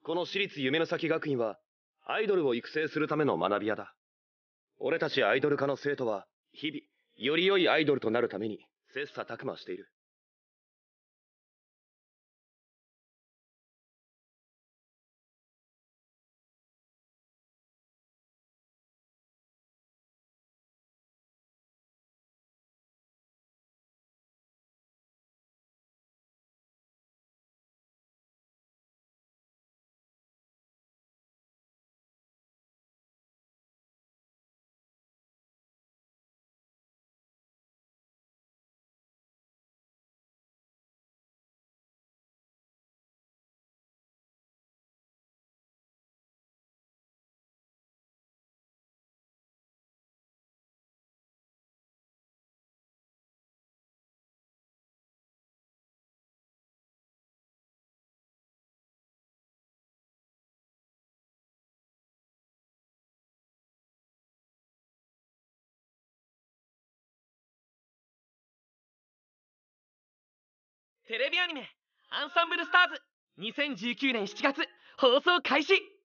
この私立夢の先学院は、アイドルを育成するための学び屋だ。俺たちアイドル科の生徒は、日々、より良いアイドルとなるために、切磋琢磨している。 テレビアニメ「アンサンブルスターズ」2019年7月放送開始。